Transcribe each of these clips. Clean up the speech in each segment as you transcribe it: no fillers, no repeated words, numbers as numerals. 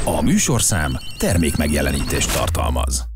A műsorszám termékmegjelenítést tartalmaz.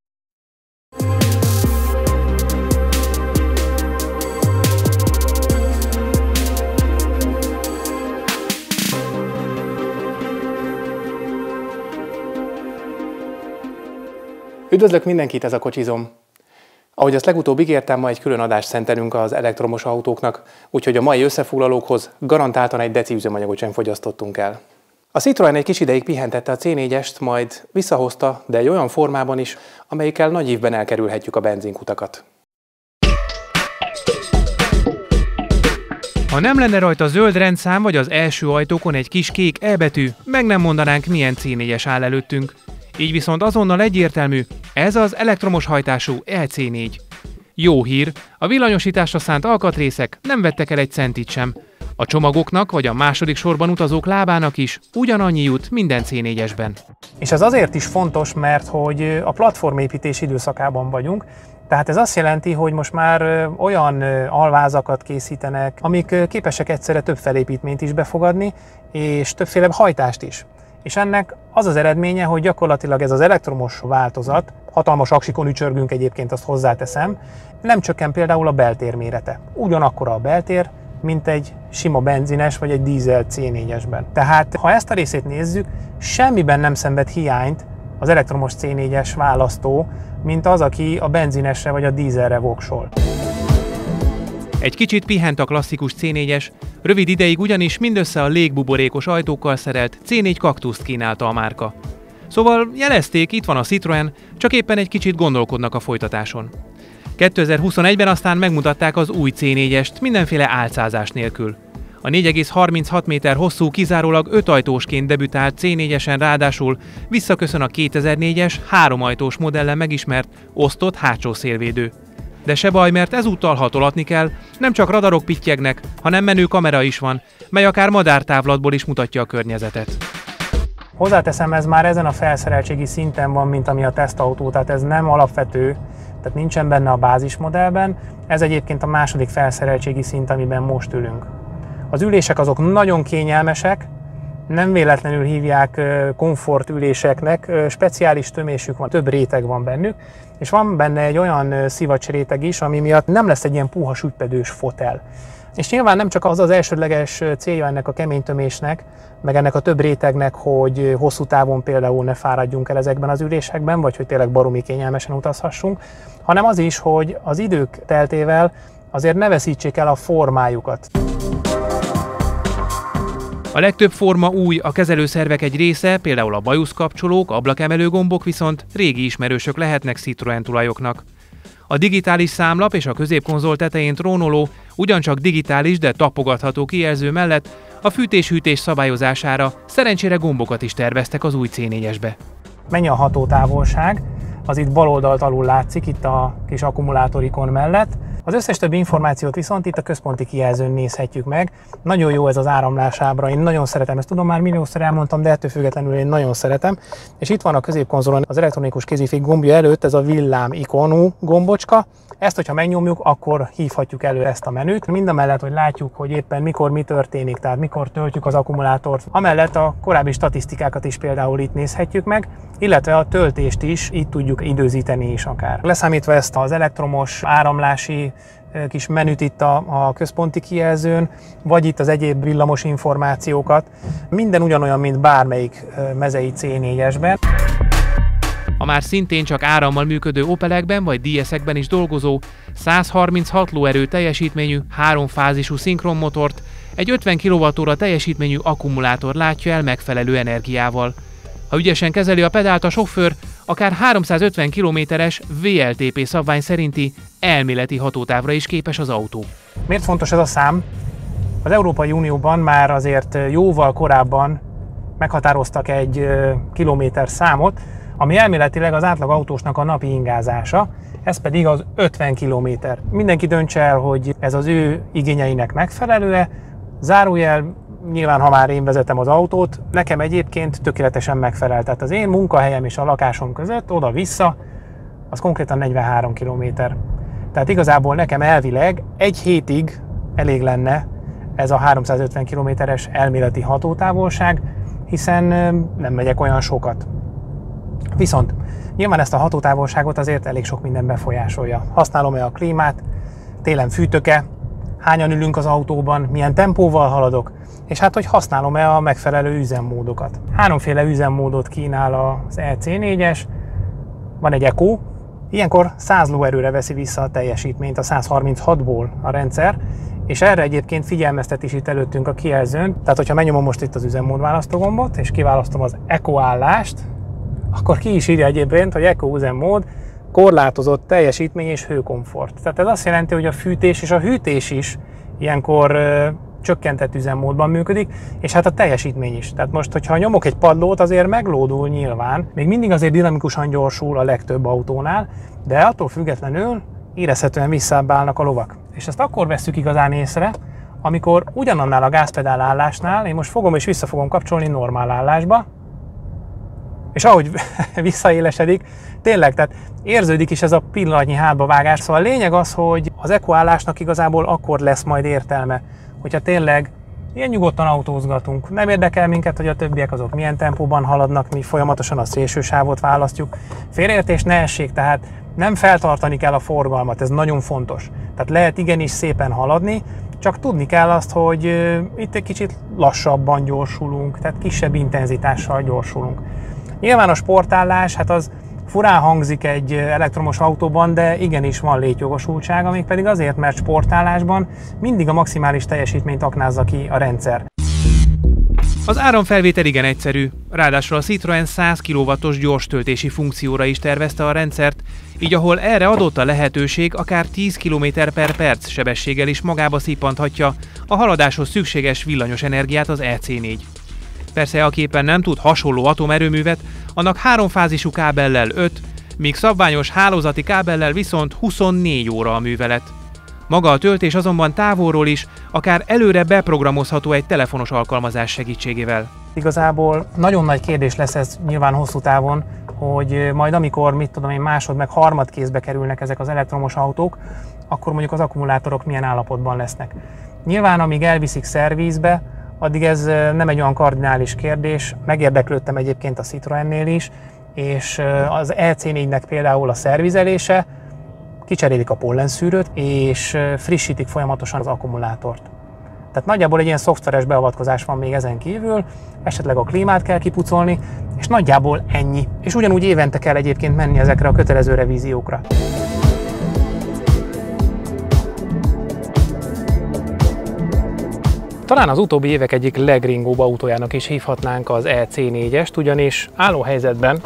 Üdvözlök mindenkit, ez a Kocsizom! Ahogy azt legutóbb ígértem, ma egy külön adást szentelünk az elektromos autóknak, úgyhogy a mai összefoglalókhoz garantáltan egy deci üzemanyagot sem fogyasztottunk el. A Citroën egy kis ideig pihentette a C4-est, majd visszahozta, de egy olyan formában is, amelyikkel nagy évben elkerülhetjük a benzinkutakat. Ha nem lenne rajta zöld rendszám vagy az első ajtókon egy kis kék E betű, meg nem mondanánk, milyen C4-es áll előttünk. Így viszont azonnal egyértelmű, ez az elektromos hajtású EC4. Jó hír, a villanyosításra szánt alkatrészek nem vettek el egy centit sem. A csomagoknak vagy a második sorban utazók lábának is ugyanannyi jut minden C4-esben. És ez azért is fontos, mert hogy a platformépítés időszakában vagyunk, tehát ez azt jelenti, hogy most már olyan alvázakat készítenek, amik képesek egyszerre több felépítményt is befogadni, és többféle hajtást is. És ennek az az eredménye, hogy gyakorlatilag ez az elektromos változat, hatalmas aksikon ücsörgünk egyébként, azt hozzáteszem, nem csökken például a beltér mérete. Ugyanakkora a beltér, mint egy sima benzines vagy egy dízel C4-esben. Tehát ha ezt a részét nézzük, semmiben nem szenved hiányt az elektromos C4-es választó, mint az, aki a benzinesre vagy a dízelre voksol. Egy kicsit pihent a klasszikus C4-es, rövid ideig ugyanis mindössze a légbuborékos ajtókkal szerelt C4 kaktuszt kínálta a márka. Szóval jelezték, itt van a Citroën, csak éppen egy kicsit gondolkodnak a folytatáson. 2021-ben aztán megmutatták az új C4-est mindenféle álcázás nélkül. A 4,36 méter hosszú, kizárólag 5 ajtósként debütált C4-esen ráadásul visszaköszön a 2004-es 3 ajtós modellen megismert osztott hátsó szélvédő. De se baj, mert ezúttal hatolatni kell, nem csak radarok pittyegnek, hanem menő kamera is van, mely akár madártávlatból is mutatja a környezetet. Hozzáteszem, ez már ezen a felszereltségi szinten van, mint ami a tesztautó, tehát ez nem alapvető, tehát nincsen benne a bázismodellben, ez egyébként a második felszereltségi szint, amiben most ülünk. Az ülések azok nagyon kényelmesek, nem véletlenül hívják komfortüléseknek, speciális tömésük van, több réteg van bennük, és van benne egy olyan szivacsréteg is, ami miatt nem lesz egy ilyen puha sütydedős fotel. És nyilván nem csak az az elsődleges célja ennek a kemény tömésnek, meg ennek a több rétegnek, hogy hosszú távon például ne fáradjunk el ezekben az ülésekben, vagy hogy tényleg baromi kényelmesen utazhassunk, hanem az is, hogy az idők teltével azért ne veszítsék el a formájukat. A legtöbb forma új, a kezelőszervek egy része, például a bajuszkapcsolók, ablakemelő gombok viszont régi ismerősök lehetnek Citroën tulajoknak. A digitális számlap és a középkonzol tetején trónoló, ugyancsak digitális, de tapogatható kijelző mellett a fűtés-hűtés szabályozására szerencsére gombokat is terveztek az új C4-esbe. Mennyi a hatótávolság, az itt bal oldalt alul látszik, itt a kis akkumulátorikon mellett. Az összes többi információt viszont itt a központi kijelzőn nézhetjük meg. Nagyon jó ez az áramlásábra, én nagyon szeretem, ezt tudom, már milliószor elmondtam, de ettől függetlenül én nagyon szeretem. És itt van a középkonzolon az elektronikus kézifék gombja előtt ez a villám ikonú gombocska. Ezt, hogyha megnyomjuk, akkor hívhatjuk elő ezt a menüt. Mindamellett, hogy látjuk, hogy éppen mikor mi történik, tehát mikor töltjük az akkumulátort. Amellett a korábbi statisztikákat is például itt nézhetjük meg, illetve a töltést is itt tudjuk időzíteni is akár. Leszámítva ezt az elektromos áramlási kis menüt itt a központi kijelzőn, vagy itt az egyéb villamos információkat, minden ugyanolyan, mint bármelyik mezei C4-esben. A már szintén csak árammal működő Opelekben vagy DS-ekben is dolgozó 136 lóerő teljesítményű, 3-fázisú szinkronmotort egy 50 kWh teljesítményű akkumulátor látja el megfelelő energiával. Ha ügyesen kezeli a pedált a sofőr, akár 350 km-es VLTP szabvány szerinti elméleti hatótávra is képes az autó. Miért fontos ez a szám? Az Európai Unióban már azért jóval korábban meghatároztak egy kilométer számot, ami elméletileg az átlag autósnak a napi ingázása, ez pedig az 50 km. Mindenki döntse el, hogy ez az ő igényeinek megfelelő-e, zárójel, nyilván ha már én vezetem az autót, nekem egyébként tökéletesen megfelel. Tehát az én munkahelyem és a lakásom között oda-vissza, az konkrétan 43 km. Tehát igazából nekem elvileg egy hétig elég lenne ez a 350 km-es elméleti hatótávolság, hiszen nem megyek olyan sokat. Viszont nyilván ezt a hatótávolságot azért elég sok minden befolyásolja. Használom-e a klímát, télen fűtök-e, hányan ülünk az autóban, milyen tempóval haladok, és hát hogy használom-e a megfelelő üzemmódokat. Háromféle üzemmódot kínál az EC4-es, van egy Eco, ilyenkor 100 lóerőre veszi vissza a teljesítményt a 136-ból a rendszer, és erre egyébként figyelmeztetés itt előttünk a kijelzőn. Tehát, hogyha megnyomom most itt az üzemmód választógombot, és kiválasztom az Eco állást, akkor ki is írja egyébként, hogy Eco üzemmód, korlátozott teljesítmény és hőkomfort. Tehát ez azt jelenti, hogy a fűtés és a hűtés is ilyenkor csökkentett üzemmódban működik, és hát a teljesítmény is. Tehát most, hogyha nyomok egy padlót, azért meglódul nyilván, még mindig azért dinamikusan gyorsul a legtöbb autónál, de attól függetlenül érezhetően visszábbálnak a lovak. És ezt akkor vesszük igazán észre, amikor ugyanannál a gázpedál állásnál, én most fogom és vissza fogom kapcsolni normál állásba, és ahogy visszaélesedik, tényleg, tehát érződik is ez a pillanatnyi hátbavágás. Szóval a lényeg az, hogy az Eco állásnak igazából akkor lesz majd értelme, hogyha tényleg ilyen nyugodtan autózgatunk. Nem érdekel minket, hogy a többiek azok milyen tempóban haladnak, mi folyamatosan a szélsősávot választjuk. Félreértés ne essék, tehát nem feltartani kell a forgalmat, ez nagyon fontos. Tehát lehet igenis szépen haladni, csak tudni kell azt, hogy itt egy kicsit lassabban gyorsulunk, tehát kisebb intenzitással gyorsulunk. Nyilván a sportállás, hát az furán hangzik egy elektromos autóban, de igenis van létjogosultsága, mégpedig azért, mert sportállásban mindig a maximális teljesítményt aknázza ki a rendszer. Az áramfelvétel igen egyszerű, ráadásul a Citroën 100 kW-os gyorstöltési funkcióra is tervezte a rendszert, így ahol erre adott a lehetőség, akár 10 km/perc sebességgel is magába szippanthatja a haladáshoz szükséges villanyos energiát az EC4. Persze, aki éppen nem tud hasonló atomerőművet, annak háromfázisú kábellel 5, míg szabványos hálózati kábellel viszont 24 óra a művelet. Maga a töltés azonban távolról is, akár előre beprogramozható egy telefonos alkalmazás segítségével. Igazából nagyon nagy kérdés lesz ez nyilván hosszú távon, hogy majd amikor, mit tudom én, másod meg harmad kézbe kerülnek ezek az elektromos autók, akkor mondjuk az akkumulátorok milyen állapotban lesznek. Nyilván amíg elviszik szervízbe, addig ez nem egy olyan kardinális kérdés. Megérdeklődtem egyébként a Citroennél is, és az EC4-nek például a szervizelése, kicserélik a pollenszűrőt, és frissítik folyamatosan az akkumulátort. Tehát nagyjából egy ilyen szoftveres beavatkozás van még ezen kívül, esetleg a klímát kell kipucolni, és nagyjából ennyi. És ugyanúgy évente kell egyébként menni ezekre a kötelező revíziókra. Talán az utóbbi évek egyik legringóbb autójának is hívhatnánk az EC4-est, ugyanis állóhelyzetben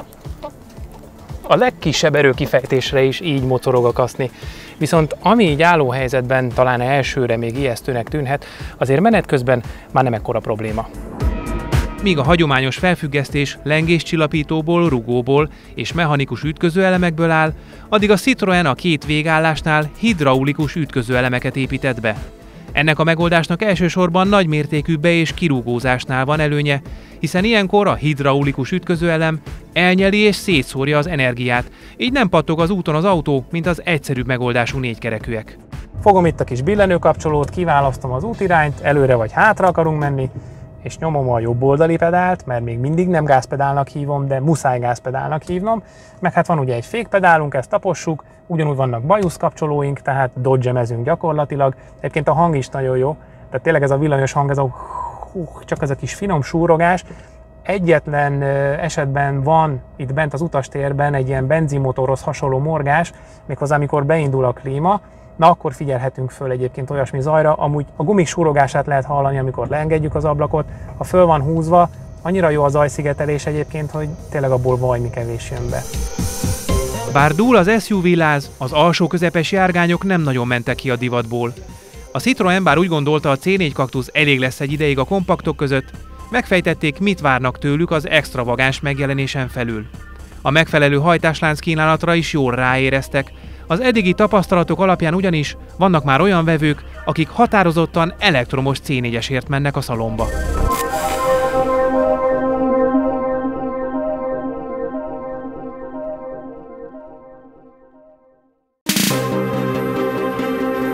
a legkisebb erőkifejtésre is így mocorog a kaszni. Viszont ami így állóhelyzetben talán elsőre még ijesztőnek tűnhet, azért menet közben már nem ekkora probléma. Míg a hagyományos felfüggesztés lengéscsillapítóból, rugóból és mechanikus ütközőelemekből áll, addig a Citroën a két végállásnál hidraulikus ütközőelemeket épített be. Ennek a megoldásnak elsősorban nagymértékű be- és kirúgózásnál van előnye, hiszen ilyenkor a hidraulikus ütközőelem elnyeli és szétszórja az energiát, így nem pattog az úton az autó, mint az egyszerűbb megoldású négykerekűek. Fogom itt a kis billenőkapcsolót, kiválasztom az útirányt, előre vagy hátra akarunk menni, és nyomom a jobb oldali pedált, mert még mindig nem gázpedálnak hívom, de muszáj gázpedálnak hívnom. Meg hát van ugye egy fékpedálunk, ezt tapossuk, ugyanúgy vannak bajuszkapcsolóink, tehát dodge-emezünk gyakorlatilag. Egyébként a hang is nagyon jó, tehát tényleg ez a villanyos hang, ez a csak ez a kis finom súrogás. Egyetlen esetben van itt bent az utastérben egy ilyen benzinmotorhoz hasonló morgás, méghozzá amikor beindul a klíma, na akkor figyelhetünk föl egyébként olyasmi zajra. Amúgy a gumik súrogását lehet hallani, amikor leengedjük az ablakot, ha föl van húzva, annyira jó a zajszigetelés egyébként, hogy tényleg abból valami kevés jön be. Bár dúl az SUV láz, az alsó közepes járgányok nem nagyon mentek ki a divatból. A Citroën bár úgy gondolta, a C4 Cactus elég lesz egy ideig a kompaktok között, megfejtették, mit várnak tőlük az extravagáns megjelenésen felül. A megfelelő hajtáslánc kínálatra is jól ráéreztek, az eddigi tapasztalatok alapján ugyanis vannak már olyan vevők, akik határozottan elektromos C4-esért mennek a szalomba.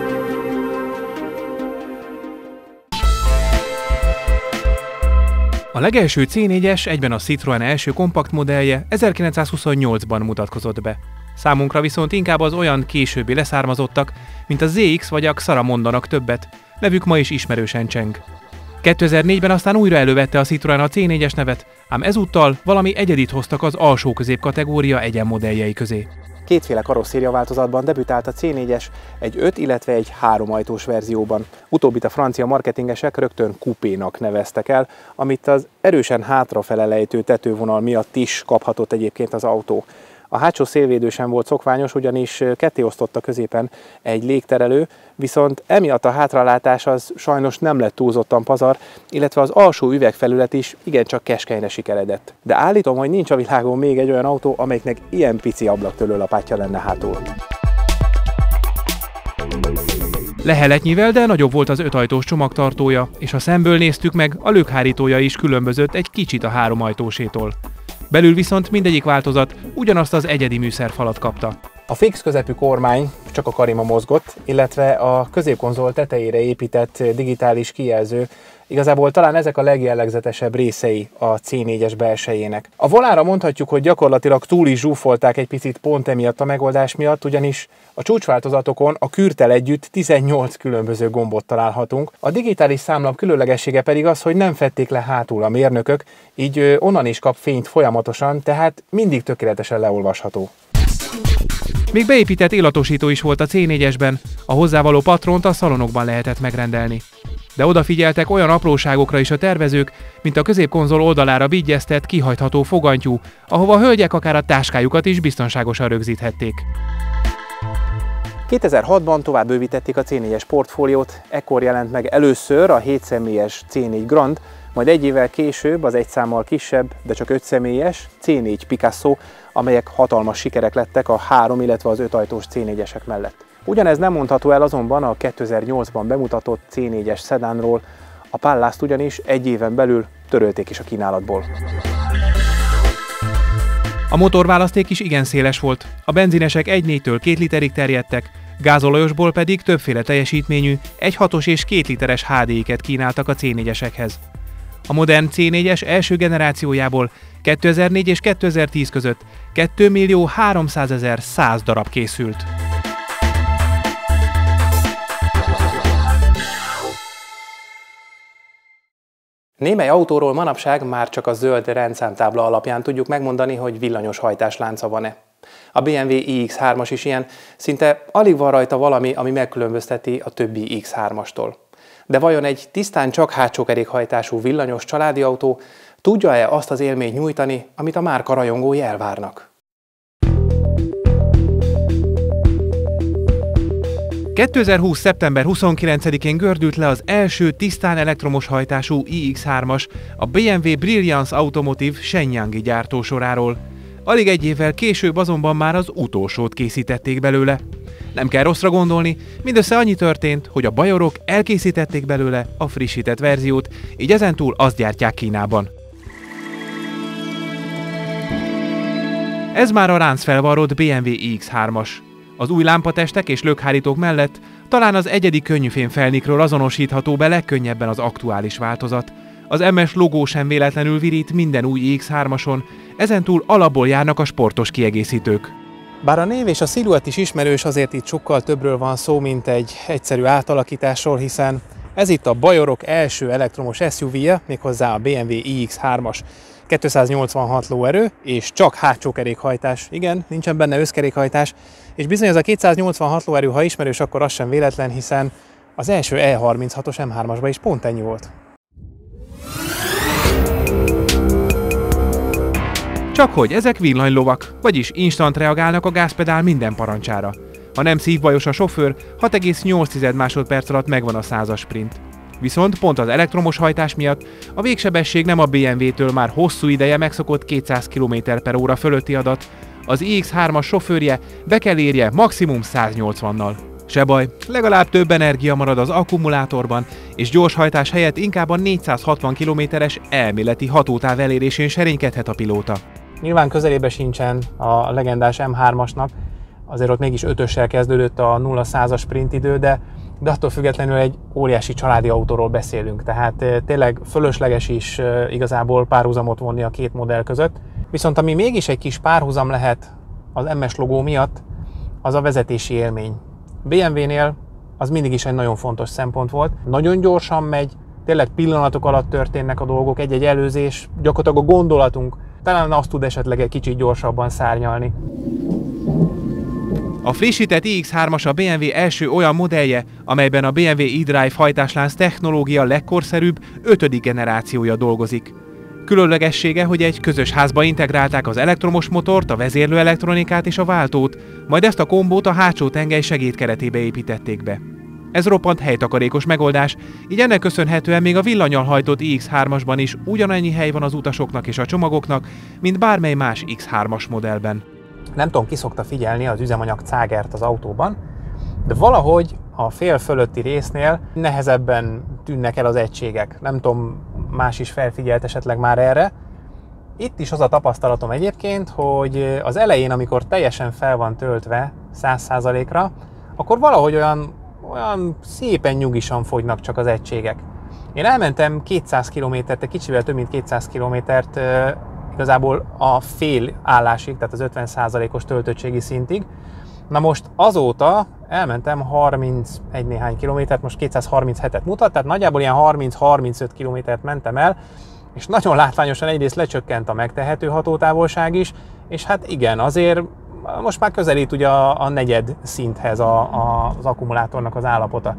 A A legelső C4-es, egyben a Citroën első kompakt modellje 1928-ban mutatkozott be. Számunkra viszont inkább az olyan későbbi leszármazottak, mint a ZX vagy a Xara mondanak többet, nevük ma is ismerősen cseng. 2004-ben aztán újra elővette a Citroën a C4-es nevet, ám ezúttal valami egyedit hoztak az alsó középkategória egyenmodelljei közé. Kétféle karosszéria változatban debütált a C4-es, egy 5, illetve egy 3 ajtós verzióban. Utóbbit a francia marketingesek rögtön coupénak neveztek el, amit az erősen hátrafele lejtő tetővonal miatt is kaphatott egyébként az autó. A hátsó szélvédő sem volt szokványos, ugyanis ketté osztotta középen egy légterelő, viszont emiatt a hátralátás az sajnos nem lett túlzottan pazar, illetve az alsó üvegfelület is igencsak keskenyre sikeredett. De állítom, hogy nincs a világon még egy olyan autó, amelyiknek ilyen pici ablaktörlőlapátja lenne hátul. Leheletnyivel, de nagyobb volt az 5 ajtós csomagtartója, és ha szemből néztük meg, a lökhárítója is különbözött egy kicsit a 3 ajtósétól. Belül viszont mindegyik változat ugyanazt az egyedi műszerfalat kapta. A fix közepű kormány csak a karima mozgott, illetve a középkonzol tetejére épített digitális kijelző, igazából talán ezek a legjellegzetesebb részei a C4-es belsejének. A volánra mondhatjuk, hogy gyakorlatilag túl is zsúfolták egy picit pont emiatt a megoldás miatt, ugyanis a csúcsváltozatokon a kürttel együtt 18 különböző gombot találhatunk. A digitális számlap különlegessége pedig az, hogy nem fedték le hátul a mérnökök, így onnan is kap fényt folyamatosan, tehát mindig tökéletesen leolvasható. Még beépített illatosító is volt a C4-esben, a hozzávaló patront a szalonokban lehetett megrendelni. De odafigyeltek olyan apróságokra is a tervezők, mint a középkonzol oldalára bigyeztett, kihajtható fogantyú, ahova a hölgyek akár a táskájukat is biztonságosan rögzíthették. 2006-ban tovább bővítették a C4-es portfóliót, ekkor jelent meg először a 7 személyes C4 Grand, majd egy évvel később az egy számmal kisebb, de csak 5 személyes C4 Picasso, amelyek hatalmas sikerek lettek a 3, illetve az 5 ajtós C4-esek mellett. Ugyanez nem mondható el azonban a 2008-ban bemutatott C4-es szedánról, a Pallaszt ugyanis egy éven belül törölték is a kínálatból. A motorválaszték is igen széles volt, a benzinesek 1.4-től 2 literig terjedtek, gázolajosból pedig többféle teljesítményű, 1.6-os és 2 literes HDI-ket kínáltak a C4-esekhez. A modern C4-es első generációjából 2004 és 2010 között 2.300.100 darab készült. Némely autóról manapság már csak a zöld rendszámtábla alapján tudjuk megmondani, hogy villanyos hajtáslánca van-e. A BMW iX3-as is ilyen, szinte alig van rajta valami, ami megkülönbözteti a többi X3-astól. De vajon egy tisztán csak hátsókerékhajtású villanyos családi autó tudja-e azt az élményt nyújtani, amit a márka rajongói elvárnak? 2020. szeptember 29-én gördült le az első tisztán elektromos hajtású iX3-as a BMW Brilliance Automotive Shenyang-i gyártósoráról. Alig egy évvel később azonban már az utolsót készítették belőle. Nem kell rosszra gondolni, mindössze annyi történt, hogy a bajorok elkészítették belőle a frissített verziót, így ezentúl azt gyártják Kínában. Ez már a ráncfelvarrott BMW iX3-as. Az új lámpatestek és lökhárítók mellett talán az egyedi könnyűfém felnikről azonosítható be legkönnyebben az aktuális változat. Az MS logó sem véletlenül virít minden új iX3-ason, ezentúl alapból járnak a sportos kiegészítők. Bár a név és a sziluett is ismerős, azért itt sokkal többről van szó, mint egy egyszerű átalakításról, hiszen ez itt a bajorok első elektromos SUV-je, méghozzá a BMW iX3-as. 286 lóerő, és csak hátsó kerékhajtás. Igen, nincsen benne összkerékhajtás, és bizony ez a 286 lóerő, ha ismerős, akkor az sem véletlen, hiszen az első E36-os M3-asban is pont ennyi volt. Csakhogy ezek villanylovak, vagyis instant reagálnak a gázpedál minden parancsára. Ha nem szívbajos a sofőr, 6,8 másodperc alatt megvan a 100-as sprint. Viszont pont az elektromos hajtás miatt a végsebesség nem a BMW-től már hosszú ideje megszokott 200 km/h fölötti adat, az iX3-as sofőrje be kell érje maximum 180-nal. Se baj, legalább több energia marad az akkumulátorban, és gyors hajtás helyett inkább a 460 km-es elméleti hatótáv elérésén serénykedhet a pilóta. Nyilván közelébe sincsen a legendás M3-asnak, azért ott mégis 5-össel kezdődött a 0-100-as sprintidő, de de attól függetlenül egy óriási családi autóról beszélünk, tehát tényleg fölösleges is igazából párhuzamot vonni a két modell között. Viszont ami mégis egy kis párhuzam lehet az MS logó miatt, az a vezetési élmény. BMW-nél az mindig is egy nagyon fontos szempont volt. Nagyon gyorsan megy, tényleg pillanatok alatt történnek a dolgok, egy-egy előzés, gyakorlatilag a gondolatunk talán azt tud esetleg egy kicsit gyorsabban szárnyalni. A frissített iX3-as a BMW első olyan modellje, amelyben a BMW eDrive hajtáslánc technológia legkorszerűbb 5. generációja dolgozik. Különlegessége, hogy egy közös házba integrálták az elektromos motort, a vezérlőelektronikát és a váltót, majd ezt a kombót a hátsó tengely segédkeretébe építették be. Ez roppant helytakarékos megoldás, így ennek köszönhetően még a villannyal hajtott iX3-asban is ugyanannyi hely van az utasoknak és a csomagoknak, mint bármely más X3-as modellben. Nem tudom, ki szokta figyelni az üzemanyag cágert az autóban, de valahogy a fél fölötti résznél nehezebben tűnnek el az egységek. Nem tudom, más is felfigyelt esetleg már erre. Itt is az a tapasztalatom egyébként, hogy az elején, amikor teljesen fel van töltve 100%-ra, akkor valahogy olyan szépen nyugisan fogynak csak az egységek. Én elmentem 200 kilométert, egy kicsivel több mint 200 kilométert igazából a fél állásig, tehát az 50%-os töltöttségi szintig. Na most azóta elmentem 31 néhány kilométert, most 237-et mutat, tehát nagyjából ilyen 30-35 kilométert mentem el, és nagyon látványosan egyrészt lecsökkent a megtehető hatótávolság is, és hát igen, azért most már közelít ugye a negyed szinthez az akkumulátornak az állapota.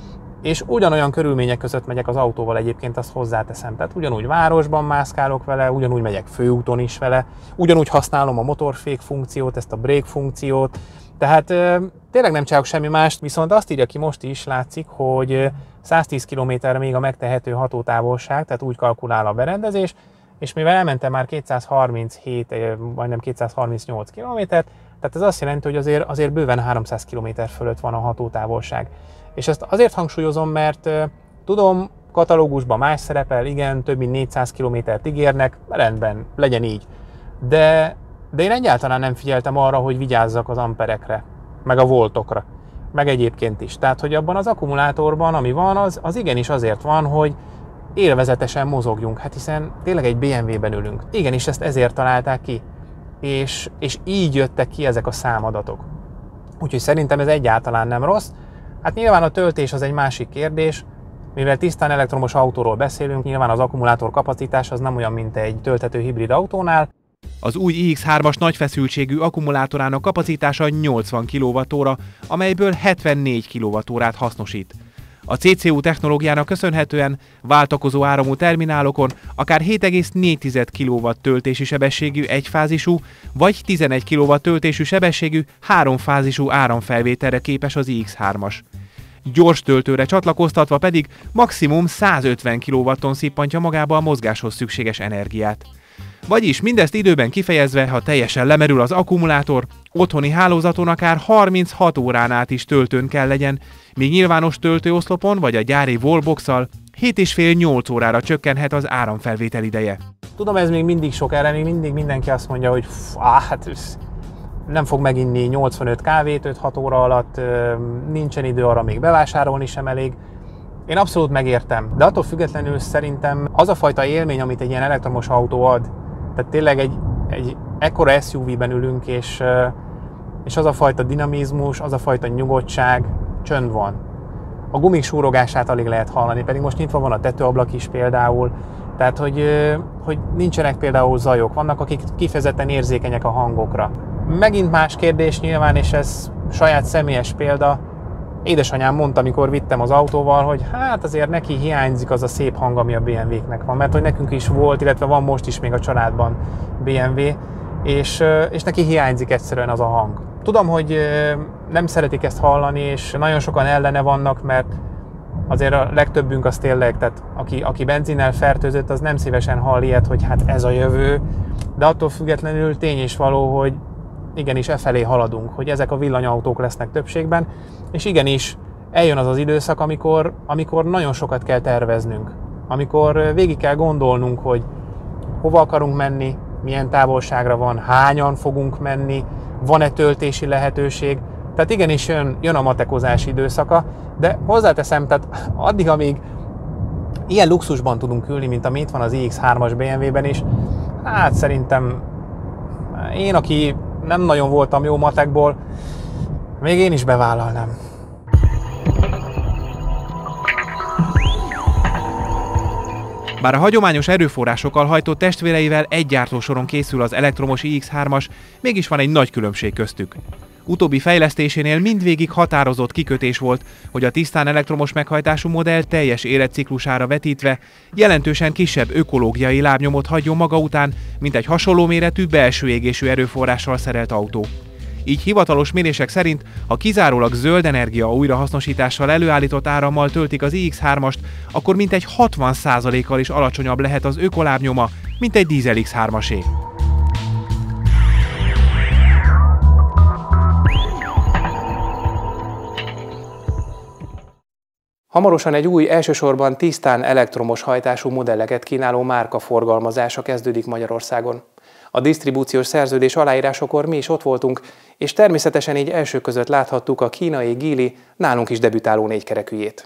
És ugyanolyan körülmények között megyek az autóval egyébként, azt hozzáteszem. Tehát ugyanúgy városban mászkálok vele, ugyanúgy megyek főúton is vele, ugyanúgy használom a motorfék funkciót, ezt a brake funkciót. Tehát tényleg nem csinálok semmi mást, viszont azt írja ki most is, látszik, hogy 110 km még a megtehető hatótávolság, tehát úgy kalkulál a berendezés, és mivel elmentem már 237, majdnem 238 km-t, tehát ez azt jelenti, hogy azért bőven 300 km fölött van a hatótávolság. És ezt azért hangsúlyozom, mert tudom, katalógusban más szerepel, igen, több mint 400 km-t ígérnek, rendben, legyen így. De én egyáltalán nem figyeltem arra, hogy vigyázzak az amperekre, meg a voltokra, meg egyébként is. Tehát, hogy abban az akkumulátorban, ami van, az igenis azért van, hogy élvezetesen mozogjunk, hát hiszen tényleg egy BMW-ben ülünk. Igenis ezt ezért találták ki, és így jöttek ki ezek a számadatok. Úgyhogy szerintem ez egyáltalán nem rossz. Hát nyilván a töltés az egy másik kérdés, mivel tisztán elektromos autóról beszélünk, nyilván az akkumulátor kapacitás az nem olyan, mint egy tölthető hibrid autónál. Az új iX3-as nagy feszültségű akkumulátorának kapacitása 80 kWh, amelyből 74 kWh-t hasznosít. A CCU technológiának köszönhetően váltakozó áramú terminálokon akár 7,4 kW töltési sebességű egyfázisú, vagy 11 kW töltésű sebességű háromfázisú áramfelvételre képes az iX3-as. Gyors töltőre csatlakoztatva pedig maximum 150 kW-on szippantja magába a mozgáshoz szükséges energiát. Vagyis mindezt időben kifejezve, ha teljesen lemerül az akkumulátor, otthoni hálózaton akár 36 órán át is töltőn kell legyen, míg nyilvános töltőoszlopon vagy a gyári wallbox-szal 7,5-8 órára csökkenhet az áramfelvétel ideje. Tudom, ez még mindig sok, erre még mindig mindenki azt mondja, hogy hát nem fog meginni 85 kávét 5-6 óra alatt, nincsen idő arra, még bevásárolni sem elég. Én abszolút megértem, de attól függetlenül szerintem az a fajta élmény, amit egy ilyen elektromos autó ad, tehát tényleg egy ekkora SUV-ben ülünk, és az a fajta dinamizmus, az a fajta nyugodtság, csönd van. A gumik súrogását alig lehet hallani, pedig most nyitva van a tetőablak is például, tehát hogy nincsenek például zajok, vannak akik kifejezetten érzékenyek a hangokra. Megint más kérdés nyilván, és ez saját személyes példa, édesanyám mondta, amikor vittem az autóval, hogy hát azért neki hiányzik az a szép hang, ami a BMW-knek van, mert hogy nekünk is volt, illetve van most is még a családban BMW, és neki hiányzik egyszerűen az a hang. Tudom, hogy nem szeretik ezt hallani, és nagyon sokan ellene vannak, mert azért a legtöbbünk az tényleg, tehát aki benzinnel fertőzött, az nem szívesen hall ilyet, hogy hát ez a jövő, de attól függetlenül tény és való, hogy igenis efelé haladunk, hogy ezek a villanyautók lesznek többségben, és igenis eljön az az időszak, amikor nagyon sokat kell terveznünk, amikor végig kell gondolnunk, hogy hova akarunk menni, milyen távolságra van, hányan fogunk menni, van-e töltési lehetőség, Tehát igenis jön a matekozási időszaka, de hozzáteszem, tehát addig, amíg ilyen luxusban tudunk ülni, mint ami itt van az iX3-as BMW-ben is, hát szerintem én, aki nem nagyon voltam jó matekból, még én is bevállalnám. Bár a hagyományos erőforrásokkal hajtott testvéreivel egy gyártósoron készül az elektromos iX3-as, mégis van egy nagy különbség köztük. Utóbbi fejlesztésénél mindvégig határozott kikötés volt, hogy a tisztán elektromos meghajtású modell teljes életciklusára vetítve jelentősen kisebb ökológiai lábnyomot hagyjon maga után, mint egy hasonló méretű belső égésű erőforrással szerelt autó. Így hivatalos mérések szerint, ha kizárólag zöld energia újrahasznosítással előállított árammal töltik az iX3-ast, akkor mintegy 60%-kal is alacsonyabb lehet az ökolábnyoma, mint egy dízel X3-asé. Hamarosan egy új, elsősorban tisztán elektromos hajtású modelleket kínáló márka forgalmazása kezdődik Magyarországon. A disztribúciós szerződés aláírásakor mi is ott voltunk, és természetesen így első között láthattuk a kínai Geely nálunk is debütáló négykerekűjét.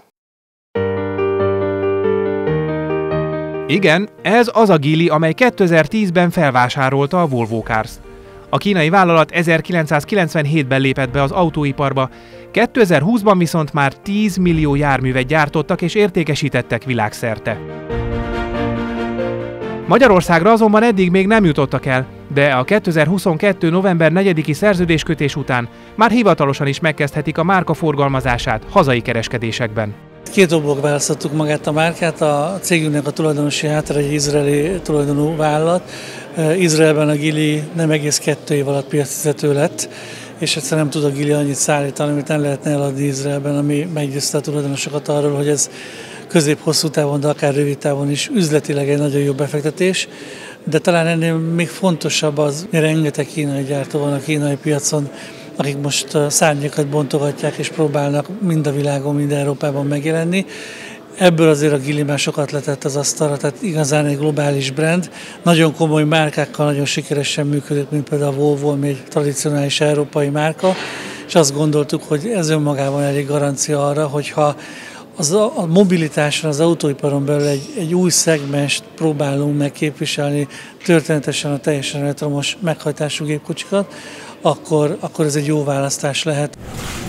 Igen, ez az a Geely, amely 2010-ben felvásárolta a Volvo Cars-t. A kínai vállalat 1997-ben lépett be az autóiparba, 2020-ban viszont már 10 millió járművet gyártottak és értékesítettek világszerte. Magyarországra azonban eddig még nem jutottak el, de a 2022. november 4-i szerződéskötés után már hivatalosan is megkezdhetik a márka forgalmazását hazai kereskedésekben. Két okból választottuk magát a márkát, a cégünknek a tulajdonosi háttere egy izraeli tulajdonú vállalat. Izraelben a Geely nem egész 2 év alatt piacvezető lett, és egyszerűen nem tud a Geely annyit szállítani, amit nem lehetne eladni Izraelben, ami meggyőzte a tulajdonosokat arról, hogy ez közép-hosszú távon, de akár rövid távon is üzletileg egy nagyon jó befektetés. De talán ennél még fontosabb az, hogy rengeteg kínai gyártó van a kínai piacon, akik most szárnyakat bontogatják és próbálnak mind a világon, mind Európában megjelenni. Ebből azért a Geely már sokat letett az asztalra, tehát igazán egy globális brand. Nagyon komoly márkákkal nagyon sikeresen működik, mint például a Volvo, ami egy tradicionális európai márka, és azt gondoltuk, hogy ez önmagában elég garancia arra, hogyha a mobilitáson, az autóiparon belül egy új szegmenst próbálunk megképviselni, történetesen a teljesen elektromos meghajtású gépkocsikat, akkor ez egy jó választás lehet.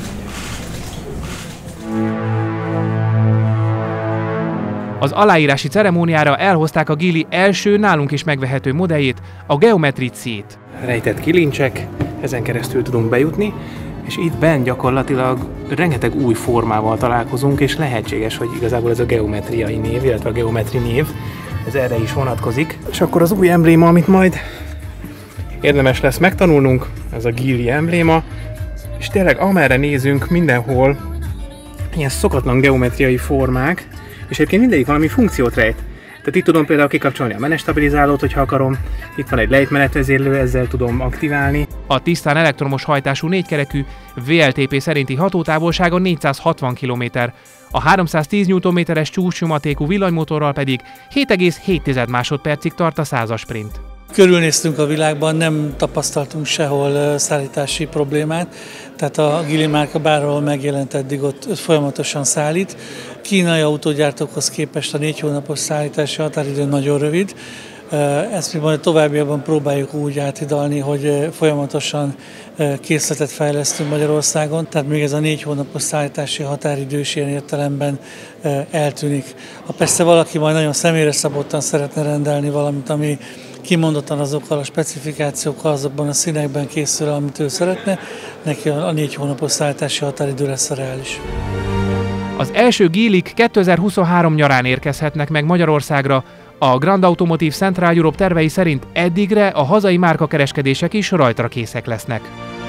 Az aláírási ceremóniára elhozták a Geely első nálunk is megvehető modelljét, a Geometry C-t. Rejtett kilincsek, ezen keresztül tudunk bejutni, és itt benn gyakorlatilag rengeteg új formával találkozunk, és lehetséges, hogy igazából ez a geometriai név, illetve a geometri név, ez erre is vonatkozik. És akkor az új embléma, amit majd érdemes lesz megtanulnunk, ez a Geely embléma, és tényleg amerre nézünk, mindenhol ilyen szokatlan geometriai formák, és egyébként mindegyik valami funkciót rejt. Tehát itt tudom például kikapcsolni a menetstabilizálót, hogyha akarom, itt van egy lejtmenetvezérlő, ezzel tudom aktiválni. A tisztán elektromos hajtású négykerekű VLTP szerinti hatótávolsága 460 km, a 310 Nm-es csúcsnyomatékú villanymotorral pedig 7,7 másodpercig tart a 100-as sprint. Körülnéztünk a világban, nem tapasztaltunk sehol szállítási problémát, tehát a Geely márka bárhol megjelent eddig, ott folyamatosan szállít. Kínai autógyártókhoz képest a 4 hónapos szállítási határidő nagyon rövid. Ezt mi majd továbbiakban próbáljuk úgy áthidalni, hogy folyamatosan készletet fejlesztünk Magyarországon, tehát még ez a 4 hónapos szállítási határidő is ilyen értelemben eltűnik. Ha persze valaki majd nagyon személyre szabottan szeretne rendelni valamit, ami kimondottan azokkal a specifikációkkal, azokban a színekben készül, amit ő szeretne, neki a 4 hónapos szállítási határidő lesz a reális. Az első Geelyk 2023 nyarán érkezhetnek meg Magyarországra. A Grand Automotive Central Europe tervei szerint eddigre a hazai márkakereskedések is rajtra készek lesznek.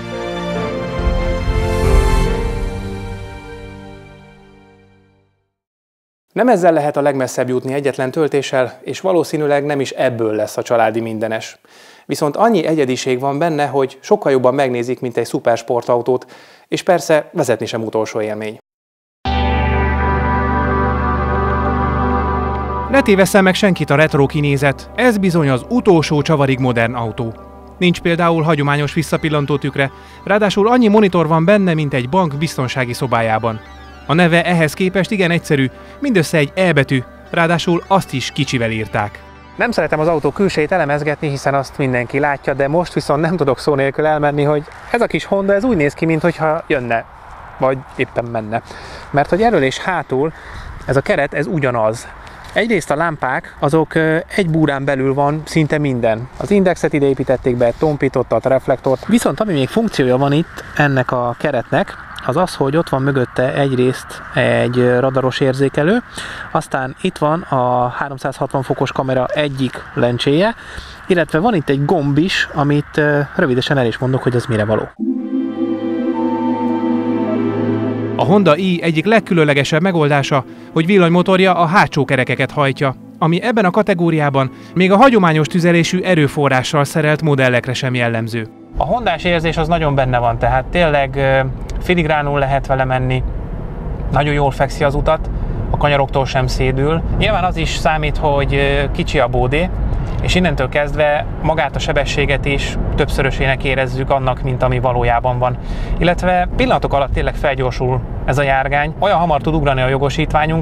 Nem ezzel lehet a legmesszebb jutni egyetlen töltéssel, és valószínűleg nem is ebből lesz a családi mindenes. Viszont annyi egyediség van benne, hogy sokkal jobban megnézik, mint egy szupersportautót, és persze vezetni sem utolsó élmény. Ne tévesszen meg senkit a retro kinézet, ez bizony az utolsó csavarig modern autó. Nincs például hagyományos visszapillantó tükre, ráadásul annyi monitor van benne, mint egy bank biztonsági szobájában. A neve ehhez képest igen egyszerű, mindössze egy E betű, ráadásul azt is kicsivel írták. Nem szeretem az autó külsejét elemezgetni, hiszen azt mindenki látja, de most viszont nem tudok szó nélkül elmenni, hogy ez a kis Honda, ez úgy néz ki, mintha jönne, vagy éppen menne. Mert hogy elől és hátul ez a keret, ez ugyanaz. Egyrészt a lámpák, azok egy búrán belül van szinte minden. Az indexet ide építették be, tompítottat, a reflektort. Viszont ami még funkciója van itt ennek a keretnek, az az, hogy ott van mögötte egyrészt egy radaros érzékelő, aztán itt van a 360 fokos kamera egyik lencséje, illetve van itt egy gomb is, amit rövidesen el is mondok, hogy az mire való. A Honda i egyik legkülönlegesebb megoldása, hogy villanymotorja a hátsó kerekeket hajtja, ami ebben a kategóriában még a hagyományos tüzelésű erőforrással szerelt modellekre sem jellemző. A hondás érzés az nagyon benne van, tehát tényleg filigránul lehet vele menni, nagyon jól fekszi az utat, a kanyaroktól sem szédül. Nyilván az is számít, hogy kicsi a bódé, és innentől kezdve magát a sebességet is többszörösének érezzük annak, mint ami valójában van. Illetve pillanatok alatt tényleg felgyorsul ez a járgány, olyan hamar tud ugrani a jogosítványunk.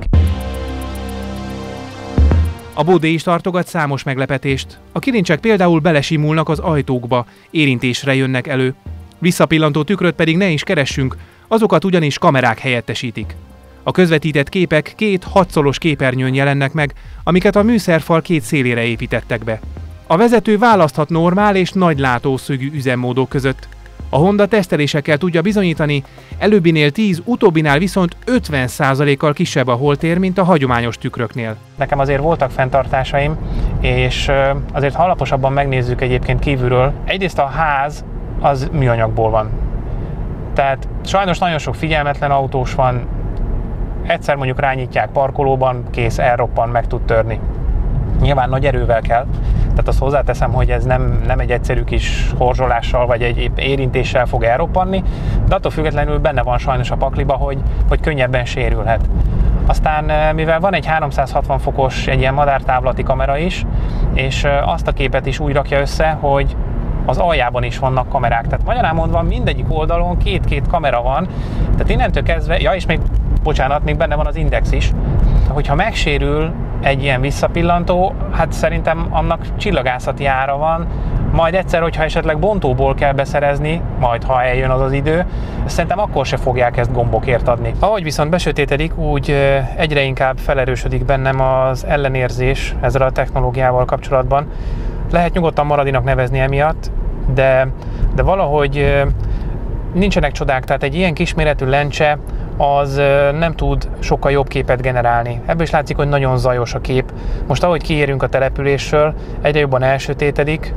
A bódé is tartogat számos meglepetést. A kilincsek például belesimulnak az ajtókba, érintésre jönnek elő. Visszapillantó tükröt pedig ne is keressünk, azokat ugyanis kamerák helyettesítik. A közvetített képek két 6 szolos képernyőn jelennek meg, amiket a műszerfal két szélére építettek be. A vezető választhat normál és nagy látószögű üzemmódok között. A Honda tesztelésekkel tudja bizonyítani, előbbinél 10, utóbbinál viszont 50%-kal kisebb a holtér, mint a hagyományos tükröknél. Nekem azért voltak fenntartásaim, és azért ha alaposabban megnézzük egyébként kívülről, egyrészt a ház az műanyagból van. Tehát sajnos nagyon sok figyelmetlen autós van, egyszer mondjuk rányítják parkolóban, kész, elroppan, meg tud törni. Nyilván nagy erővel kell, tehát azt hozzáteszem, hogy ez nem egy egyszerű kis horzsolással vagy egy érintéssel fog elroppanni, de attól függetlenül benne van sajnos a pakliba, hogy könnyebben sérülhet. Aztán mivel van egy 360 fokos, egy ilyen madártávlati kamera is, és azt a képet is úgy rakja össze, hogy az aljában is vannak kamerák. Tehát magyarán mondva mindegyik oldalon két kamera van, tehát innentől kezdve, ja és még bocsánat, még benne van az index is, hogyha megsérül egy ilyen visszapillantó, hát szerintem annak csillagászati ára van, majd egyszer, hogyha esetleg bontóból kell beszerezni, majd ha eljön az az idő, szerintem akkor se fogják ezt gombokért adni. Ahogy viszont besötétedik, úgy egyre inkább felerősödik bennem az ellenérzés ezzel a technológiával kapcsolatban. Lehet nyugodtan maradinak nevezni emiatt, de valahogy nincsenek csodák, tehát egy ilyen kisméretű lencse az nem tud sokkal jobb képet generálni. Ebből is látszik, hogy nagyon zajos a kép. Most ahogy kiérünk a településről, egyre jobban elsötétedik,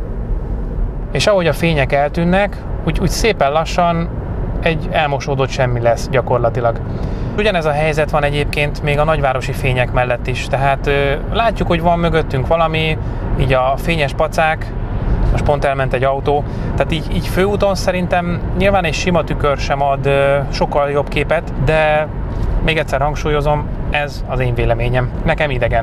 és ahogy a fények eltűnnek, úgy szépen lassan egy elmosódott semmi lesz gyakorlatilag. Ugyanez a helyzet van egyébként még a nagyvárosi fények mellett is, tehát látjuk, hogy van mögöttünk valami, így a fényes pacák, most pont elment egy autó, tehát így főúton szerintem nyilván egy sima tükör sem ad sokkal jobb képet, de még egyszer hangsúlyozom, ez az én véleményem, nekem idegen.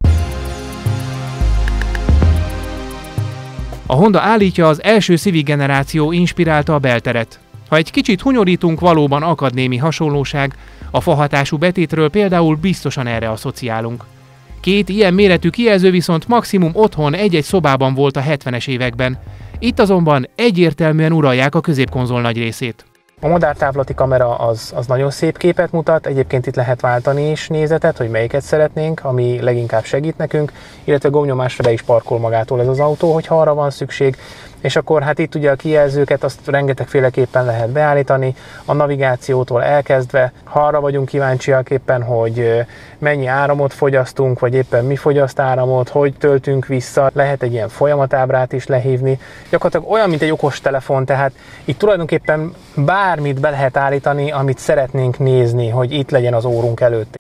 A Honda állítja, az első Civic generáció inspirálta a belteret. Ha egy kicsit hunyorítunk, valóban akad némi hasonlóság, a fahatású betétről például biztosan erre asszociálunk. Két ilyen méretű kijelző viszont maximum otthon egy-egy szobában volt a 70-es években. Itt azonban egyértelműen uralják a középkonzol nagy részét. A madártávlati kamera az nagyon szép képet mutat, egyébként itt lehet váltani is nézetet, hogy melyiket szeretnénk, ami leginkább segít nekünk, illetve gombnyomásra le is parkol magától ez az autó, hogyha arra van szükség. És akkor hát itt ugye a kijelzőket azt rengetegféleképpen lehet beállítani, a navigációtól elkezdve, ha arra vagyunk kíváncsiak éppen, hogy mennyi áramot fogyasztunk, vagy éppen mi fogyaszt áramot, hogy töltünk vissza, lehet egy ilyen folyamatábrát is lehívni. Gyakorlatilag olyan, mint egy okostelefon, tehát itt tulajdonképpen bármit be lehet állítani, amit szeretnénk nézni, hogy itt legyen az órunk előtt.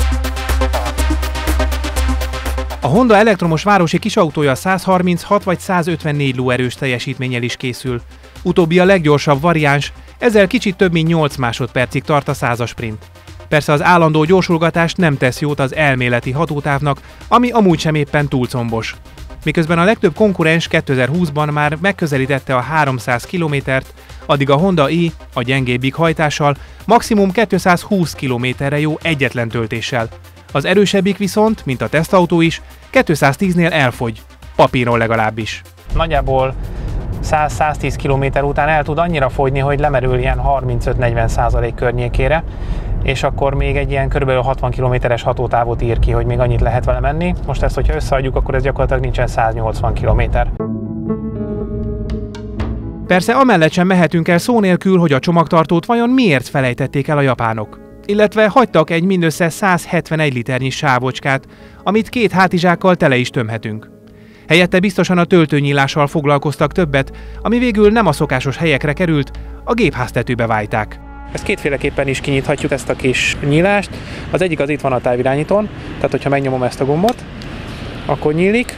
A Honda elektromos városi kisautója 136 vagy 154 lóerős teljesítménnyel is készül. Utóbbi a leggyorsabb variáns, ezzel kicsit több mint 8 másodpercig tart a 100-as sprint. Persze az állandó gyorsulgatás nem tesz jót az elméleti hatótávnak, ami amúgy sem éppen túl combos. Miközben a legtöbb konkurens 2020-ban már megközelítette a 300 kilométert, addig a Honda i a gyengébbik hajtással maximum 220 kilométerre jó egyetlen töltéssel. Az erősebbik viszont, mint a tesztautó is, 210-nél elfogy, papíron legalábbis. Nagyjából 100-110 km után el tud annyira fogyni, hogy lemerül ilyen 35-40% környékére, és akkor még egy ilyen kb. 60 km-es hatótávot ír ki, hogy még annyit lehet vele menni. Most ezt, hogyha összeadjuk, akkor ez gyakorlatilag nincsen 180 km. Persze amellett sem mehetünk el szó nélkül, hogy a csomagtartót vajon miért felejtették el a japánok. Illetve hagytak egy mindössze 171 liternyi sávocskát, amit 2 hátizsákkal tele is tömhetünk. Helyette biztosan a töltőnyílással foglalkoztak többet, ami végül nem a szokásos helyekre került, a gépháztetőbe vájták. Ezt kétféleképpen is kinyithatjuk, ezt a kis nyílást. Az egyik az itt van a távirányítón, tehát hogyha megnyomom ezt a gombot, akkor nyílik.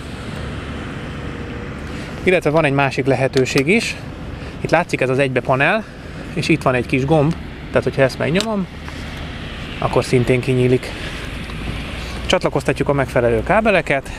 Illetve van egy másik lehetőség is. Itt látszik ez az egybe panel, és itt van egy kis gomb, tehát hogyha ezt megnyomom, akkor szintén kinyílik. Csatlakoztatjuk a megfelelő kábeleket.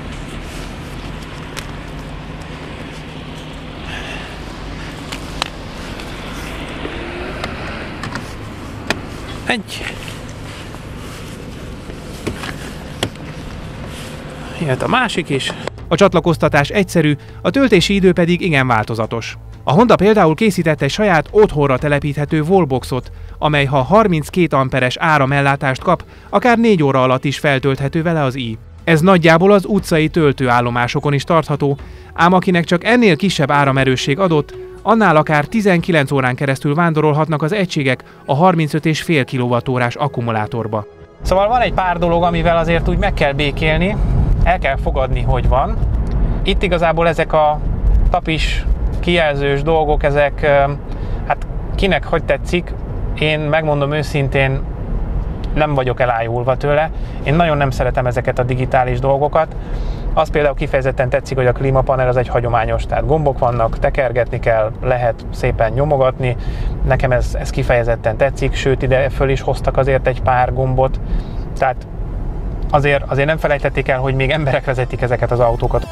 Jött a másik is. A csatlakoztatás egyszerű, a töltési idő pedig igen változatos. A Honda például készített egy saját otthonra telepíthető wallboxot, amely ha 32 amperes áramellátást kap, akár 4 óra alatt is feltölthető vele az i. Ez nagyjából az utcai töltőállomásokon is tartható, ám akinek csak ennél kisebb áramerősség adott, annál akár 19 órán keresztül vándorolhatnak az egységek a 35,5 kWh akkumulátorba. Szóval van egy pár dolog, amivel azért úgy meg kell békélni, el kell fogadni, hogy van. Itt igazából ezek a tapis kijelzős dolgok, ezek, hát kinek hogy tetszik, én megmondom őszintén, nem vagyok elájulva tőle. Én nagyon nem szeretem ezeket a digitális dolgokat. Az például kifejezetten tetszik, hogy a klímapanel az egy hagyományos, tehát gombok vannak, tekergetni kell, lehet szépen nyomogatni. Nekem ez kifejezetten tetszik, sőt ide föl is hoztak azért egy pár gombot. Tehát azért nem felejtették el, hogy még emberek vezetik ezeket az autókat.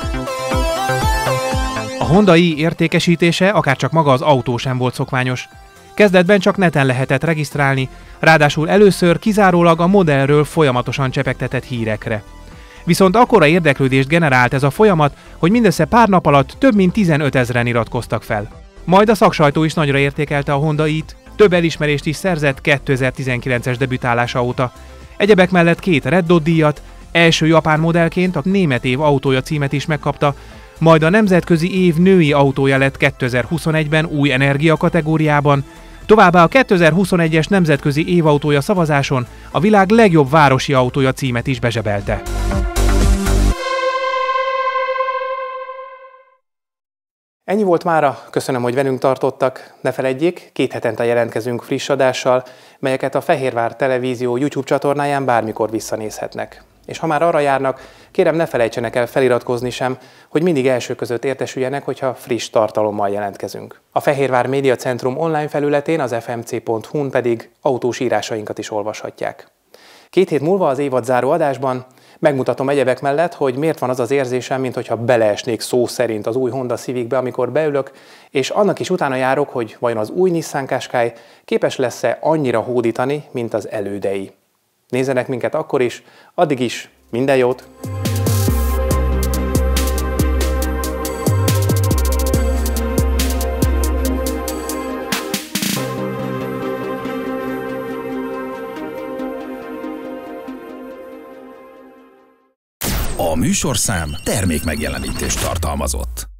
A Honda i értékesítése akárcsak maga az autó sem volt szokványos. Kezdetben csak neten lehetett regisztrálni, ráadásul először kizárólag a modellről folyamatosan csepegtetett hírekre. Viszont akkora érdeklődést generált ez a folyamat, hogy mindössze pár nap alatt több mint 15 000-en iratkoztak fel. Majd a szaksajtó is nagyra értékelte a Honda i-t, több elismerést is szerzett 2019-es debütálása óta. Egyebek mellett 2 Red Dot díjat, első japán modellként a német év autója címet is megkapta, majd a nemzetközi év női autója lett 2021-ben új energia kategóriában, továbbá a 2021-es nemzetközi évautója szavazáson a világ legjobb városi autója címet is bezsebelte. Ennyi volt mára, köszönöm, hogy velünk tartottak. Ne feledjék, 2 hetente jelentkezünk friss adással, melyeket a Fehérvár Televízió YouTube csatornáján bármikor visszanézhetnek. És ha már arra járnak, kérem ne felejtsenek el feliratkozni sem, hogy mindig első között értesüljenek, hogyha friss tartalommal jelentkezünk. A Fehérvár Média Centrum online felületén, az fmc.hu-n pedig autós írásainkat is olvashatják. 2 hét múlva az évadzáró adásban megmutatom egyebek mellett, hogy miért van az az érzésem, mintha beleesnék szó szerint az új Honda Civicbe, amikor beülök, és annak is utána járok, hogy vajon az új Nissan Qashqai képes lesz-e annyira hódítani, mint az elődei. Nézzenek minket akkor is, addig is minden jót! A műsorszám termékmegjelenítést tartalmazott.